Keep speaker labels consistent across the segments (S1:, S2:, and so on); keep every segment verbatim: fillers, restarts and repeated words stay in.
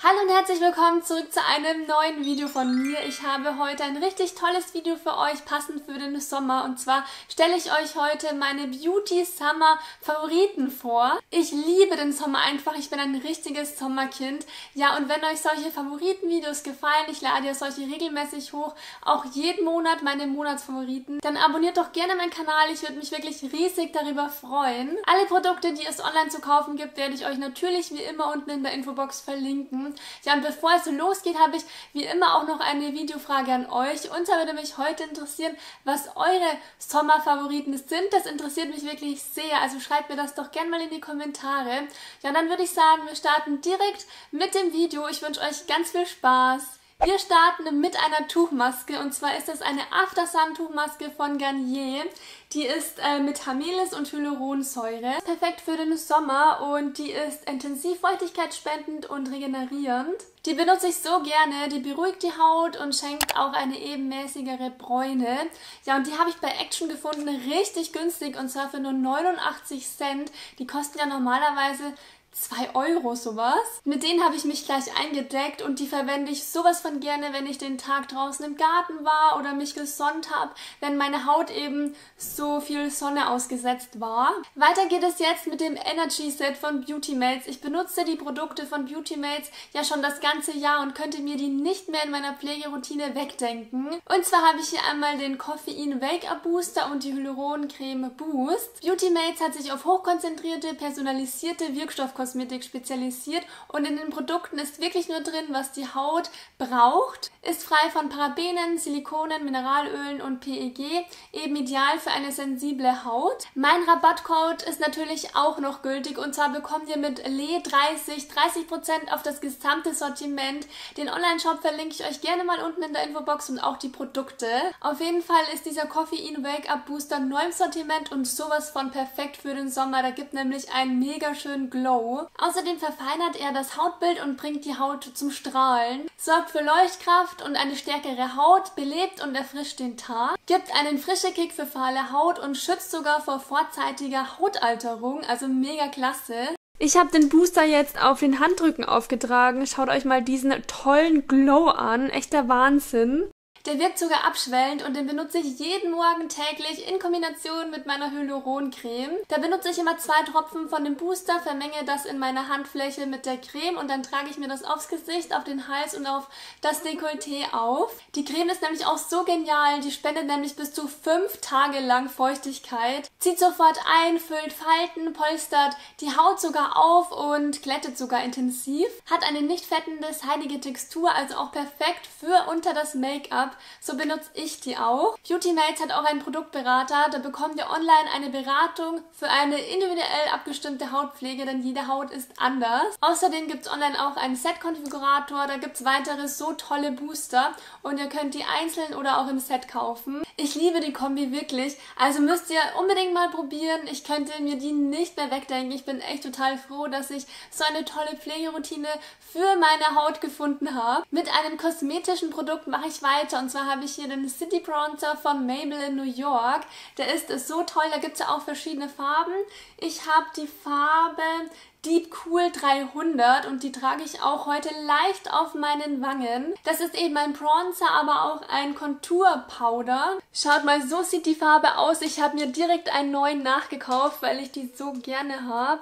S1: Hallo und herzlich willkommen zurück zu einem neuen Video von mir. Ich habe heute ein richtig tolles Video für euch, passend für den Sommer. Und zwar stelle ich euch heute meine Beauty Summer Favoriten vor. Ich liebe den Sommer einfach, ich bin ein richtiges Sommerkind. Ja, und wenn euch solche Favoritenvideos gefallen, ich lade ja solche regelmäßig hoch, auch jeden Monat meine Monatsfavoriten, dann abonniert doch gerne meinen Kanal, ich würde mich wirklich riesig darüber freuen. Alle Produkte, die es online zu kaufen gibt, werde ich euch natürlich wie immer unten in der Infobox verlinken. Ja, und bevor es so losgeht, habe ich wie immer auch noch eine Videofrage an euch. Und zwar würde mich heute interessieren, was eure Sommerfavoriten sind. Das interessiert mich wirklich sehr, also schreibt mir das doch gerne mal in die Kommentare. Ja, und dann würde ich sagen, wir starten direkt mit dem Video. Ich wünsche euch ganz viel Spaß. Wir starten mit einer Tuchmaske, und zwar ist das eine After Sun Tuchmaske von Garnier. Die ist äh, mit Hamelis und Hyaluronsäure. Perfekt für den Sommer und die ist intensiv feuchtigkeitsspendend und regenerierend. Die benutze ich so gerne, die beruhigt die Haut und schenkt auch eine ebenmäßigere Bräune. Ja, und die habe ich bei Action gefunden, richtig günstig, und zwar für nur neunundachtzig Cent. Die kosten ja normalerweise zwei Euro sowas. Mit denen habe ich mich gleich eingedeckt und die verwende ich sowas von gerne, wenn ich den Tag draußen im Garten war oder mich gesonnt habe, wenn meine Haut eben so viel Sonne ausgesetzt war. Weiter geht es jetzt mit dem Energy Set von Beauty Mates. Ich benutze die Produkte von Beauty Mates ja schon das ganze Jahr und könnte mir die nicht mehr in meiner Pflegeroutine wegdenken. Und zwar habe ich hier einmal den Koffein Wake-Up Booster und die Hyaluron-Creme Boost. Beauty Mates hat sich auf hochkonzentrierte, personalisierte Wirkstoffkosmetik Kosmetik spezialisiert und in den Produkten ist wirklich nur drin, was die Haut braucht. Ist frei von Parabenen, Silikonen, Mineralölen und P E G, eben ideal für eine sensible Haut. Mein Rabattcode ist natürlich auch noch gültig, und zwar bekommt ihr mit L E dreißig dreißig Prozent auf das gesamte Sortiment. Den Online-Shop verlinke ich euch gerne mal unten in der Infobox und auch die Produkte. Auf jeden Fall ist dieser Koffein Wake-Up Booster neu im Sortiment und sowas von perfekt für den Sommer. Da gibt nämlich einen mega schönen Glow. Außerdem verfeinert er das Hautbild und bringt die Haut zum Strahlen, sorgt für Leuchtkraft und eine stärkere Haut, belebt und erfrischt den Tag, gibt einen frischen Kick für fahle Haut und schützt sogar vor vorzeitiger Hautalterung, also mega klasse. Ich habe den Booster jetzt auf den Handrücken aufgetragen. Schaut euch mal diesen tollen Glow an, echter Wahnsinn. Der wirkt sogar abschwellend und den benutze ich jeden Morgen täglich in Kombination mit meiner Hyaluron-Creme. Da benutze ich immer zwei Tropfen von dem Booster, vermenge das in meiner Handfläche mit der Creme und dann trage ich mir das aufs Gesicht, auf den Hals und auf das Dekolleté auf. Die Creme ist nämlich auch so genial, die spendet nämlich bis zu fünf Tage lang Feuchtigkeit, zieht sofort ein, füllt Falten, polstert die Haut sogar auf und glättet sogar intensiv, hat eine nicht fettende, seidige Textur, also auch perfekt für unter das Make-up. So benutze ich die auch. Beauty Mates hat auch einen Produktberater. Da bekommt ihr online eine Beratung für eine individuell abgestimmte Hautpflege, denn jede Haut ist anders. Außerdem gibt es online auch einen Set-Konfigurator. Da gibt es weitere so tolle Booster und ihr könnt die einzeln oder auch im Set kaufen. Ich liebe die Kombi wirklich. Also müsst ihr unbedingt mal probieren. Ich könnte mir die nicht mehr wegdenken. Ich bin echt total froh, dass ich so eine tolle Pflegeroutine für meine Haut gefunden habe. Mit einem kosmetischen Produkt mache ich weiter. Und zwar habe ich hier den City Bronzer von Maybelline New York. Der ist so toll, da gibt es ja auch verschiedene Farben. Ich habe die Farbe Deep Cool dreihundert und die trage ich auch heute leicht auf meinen Wangen. Das ist eben ein Bronzer, aber auch ein Konturpowder. Schaut mal, so sieht die Farbe aus. Ich habe mir direkt einen neuen nachgekauft, weil ich die so gerne habe.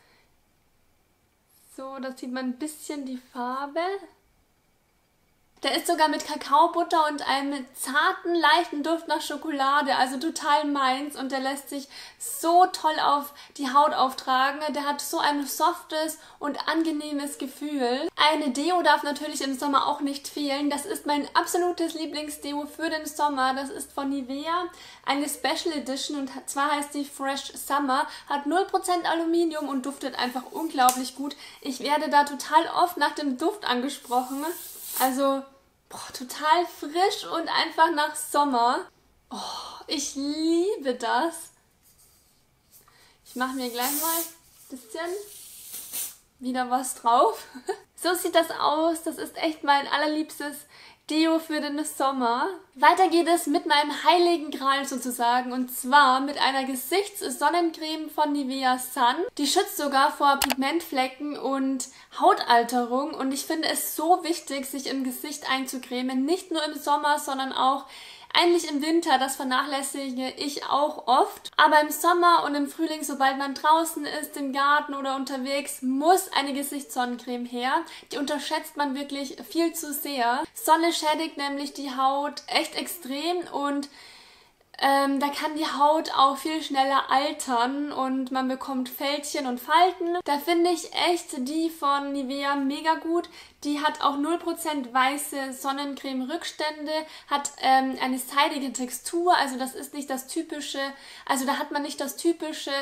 S1: So, da sieht man ein bisschen die Farbe. Der ist sogar mit Kakaobutter und einem zarten, leichten Duft nach Schokolade, also total meins, und der lässt sich so toll auf die Haut auftragen. Der hat so ein softes und angenehmes Gefühl. Eine Deo darf natürlich im Sommer auch nicht fehlen. Das ist mein absolutes Lieblingsdeo für den Sommer. Das ist von Nivea, eine Special Edition, und zwar heißt sie Fresh Summer, hat null Prozent Aluminium und duftet einfach unglaublich gut. Ich werde da total oft nach dem Duft angesprochen. Also, boah, total frisch und einfach nach Sommer. Oh, ich liebe das. Ich mache mir gleich mal ein bisschen wieder was drauf. So sieht das aus. Das ist echt mein allerliebstes Deo für den Sommer. Weiter geht es mit meinem heiligen Gral sozusagen und zwar mit einer Gesichtssonnencreme von Nivea Sun. Die schützt sogar vor Pigmentflecken und Hautalterung und ich finde es so wichtig, sich im Gesicht einzucremen. Nicht nur im Sommer, sondern auch eigentlich im Winter, das vernachlässige ich auch oft. Aber im Sommer und im Frühling, sobald man draußen ist, im Garten oder unterwegs, muss eine Gesichtssonnencreme her. Die unterschätzt man wirklich viel zu sehr. Sonne schädigt nämlich die Haut echt extrem und Ähm, da kann die Haut auch viel schneller altern und man bekommt Fältchen und Falten. Da finde ich echt die von Nivea mega gut. Die hat auch null Prozent weiße Sonnencreme-Rückstände, hat ähm, eine seidige Textur, also das ist nicht das typische, also da hat man nicht das typische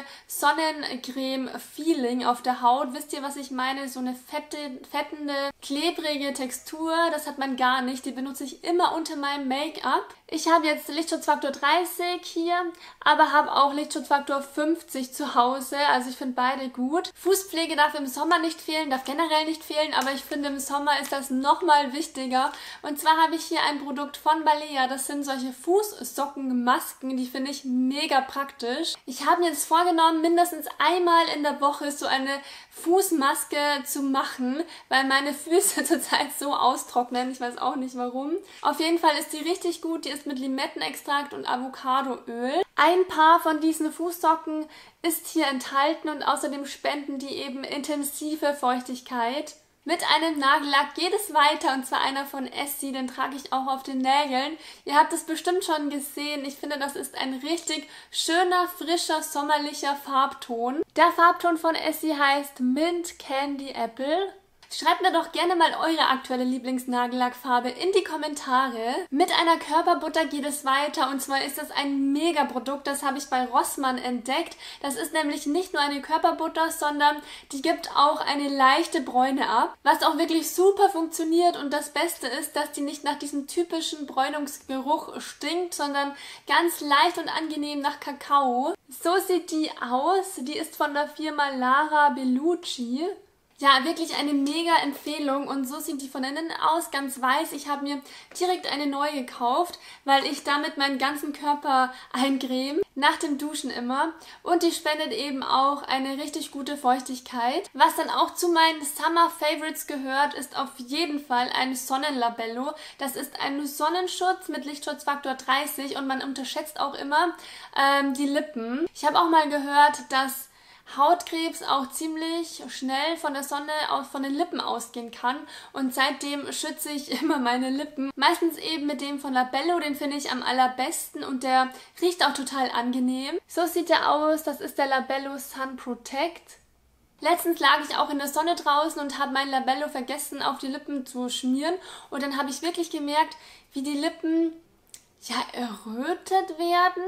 S1: Sonnencreme-Feeling auf der Haut. Wisst ihr, was ich meine? So eine fette, fettende, klebrige Textur, das hat man gar nicht. Die benutze ich immer unter meinem Make-up. Ich habe jetzt Lichtschutzfaktor dreißig hier, aber habe auch Lichtschutzfaktor fünfzig zu Hause, also ich finde beide gut. Fußpflege darf im Sommer nicht fehlen, darf generell nicht fehlen, aber ich finde im Sommer ist das nochmal wichtiger. Und zwar habe ich hier ein Produkt von Balea, das sind solche Fußsockenmasken, die finde ich mega praktisch. Ich habe mir jetzt vorgenommen, mindestens einmal in der Woche so eine Fußmaske zu machen, weil meine Füße zurzeit so austrocknen, ich weiß auch nicht warum. Auf jeden Fall ist die richtig gut, die ist mit Limettenextrakt und Avocadoöl. Ein Paar von diesen Fußsocken ist hier enthalten und außerdem spenden die eben intensive Feuchtigkeit. Mit einem Nagellack geht es weiter und zwar einer von Essie, den trage ich auch auf den Nägeln. Ihr habt es bestimmt schon gesehen, ich finde das ist ein richtig schöner, frischer, sommerlicher Farbton. Der Farbton von Essie heißt Mint Candy Apple. Schreibt mir doch gerne mal eure aktuelle Lieblingsnagellackfarbe in die Kommentare. Mit einer Körperbutter geht es weiter und zwar ist das ein Mega-Produkt, das habe ich bei Rossmann entdeckt. Das ist nämlich nicht nur eine Körperbutter, sondern die gibt auch eine leichte Bräune ab, was auch wirklich super funktioniert und das Beste ist, dass die nicht nach diesem typischen Bräunungsgeruch stinkt, sondern ganz leicht und angenehm nach Kakao. So sieht die aus, die ist von der Firma Lara Bellucci. Ja, wirklich eine mega Empfehlung und so sieht die von innen aus, ganz weiß. Ich habe mir direkt eine neue gekauft, weil ich damit meinen ganzen Körper eincreme, nach dem Duschen immer. Und die spendet eben auch eine richtig gute Feuchtigkeit. Was dann auch zu meinen Summer Favorites gehört, ist auf jeden Fall ein Sonnenlabello. Das ist ein Sonnenschutz mit Lichtschutzfaktor dreißig und man unterschätzt auch immer ähm, die Lippen. Ich habe auch mal gehört, dass Hautkrebs auch ziemlich schnell von der Sonne aus von den Lippen ausgehen kann und seitdem schütze ich immer meine Lippen. Meistens eben mit dem von Labello, den finde ich am allerbesten und der riecht auch total angenehm. So sieht der aus, das ist der Labello Sun Protect. Letztens lag ich auch in der Sonne draußen und habe mein Labello vergessen auf die Lippen zu schmieren und dann habe ich wirklich gemerkt, wie die Lippen ja errötet werden.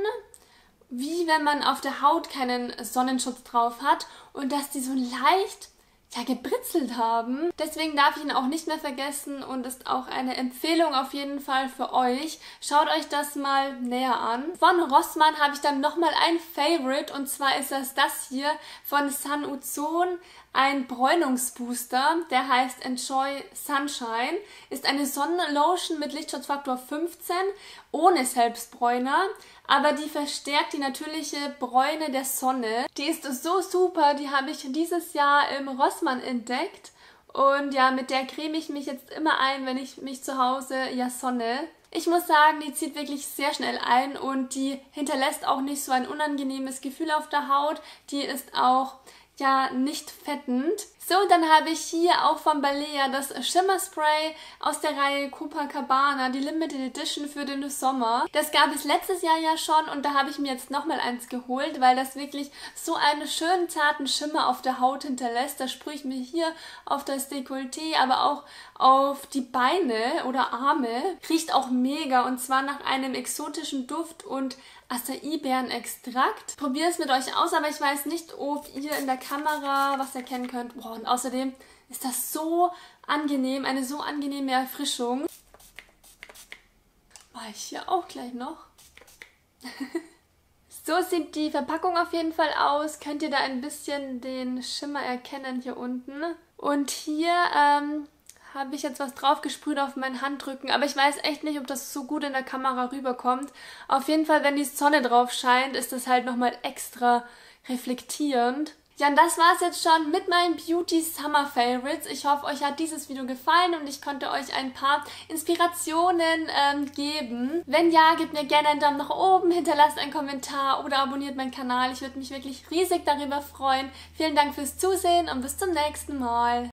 S1: Wie wenn man auf der Haut keinen Sonnenschutz drauf hat und dass die so leicht ja, gebritzelt haben. Deswegen darf ich ihn auch nicht mehr vergessen und ist auch eine Empfehlung auf jeden Fall für euch. Schaut euch das mal näher an. Von Rossmann habe ich dann nochmal ein Favorite und zwar ist das das hier von Sun Ozon. Ein Bräunungsbooster, der heißt Enjoy Sunshine, ist eine Sonnenlotion mit Lichtschutzfaktor fünfzehn, ohne Selbstbräuner, aber die verstärkt die natürliche Bräune der Sonne. Die ist so super, die habe ich dieses Jahr im Rossmann entdeckt und ja, mit der creme ich mich jetzt immer ein, wenn ich mich zu Hause ja sonne. Ich muss sagen, die zieht wirklich sehr schnell ein und die hinterlässt auch nicht so ein unangenehmes Gefühl auf der Haut. Die ist auch ja nicht fettend. So, dann habe ich hier auch von Balea das Schimmerspray aus der Reihe Copacabana, die Limited Edition für den Sommer. Das gab es letztes Jahr ja schon und da habe ich mir jetzt nochmal eins geholt, weil das wirklich so einen schönen zarten Schimmer auf der Haut hinterlässt. Das sprühe ich mir hier auf das Dekolleté, aber auch auf die Beine oder Arme. Riecht auch mega und zwar nach einem exotischen Duft und Acai-Beeren-Extrakt. Probiert es mit euch aus, aber ich weiß nicht, ob ihr in der Kamera was erkennen könnt. Boah, und außerdem ist das so angenehm, eine so angenehme Erfrischung. Mache ich hier auch gleich noch. So sieht die Verpackung auf jeden Fall aus. Könnt ihr da ein bisschen den Schimmer erkennen hier unten. Und hier ähm, habe ich jetzt was drauf gesprüht auf meinen Handrücken, aber ich weiß echt nicht, ob das so gut in der Kamera rüberkommt. Auf jeden Fall, wenn die Sonne drauf scheint, ist das halt nochmal extra reflektierend. Ja, und das war's jetzt schon mit meinen Beauty Summer Favorites. Ich hoffe, euch hat dieses Video gefallen und ich konnte euch ein paar Inspirationen ähm, geben. Wenn ja, gebt mir gerne einen Daumen nach oben, hinterlasst einen Kommentar oder abonniert meinen Kanal. Ich würde mich wirklich riesig darüber freuen. Vielen Dank fürs Zusehen und bis zum nächsten Mal.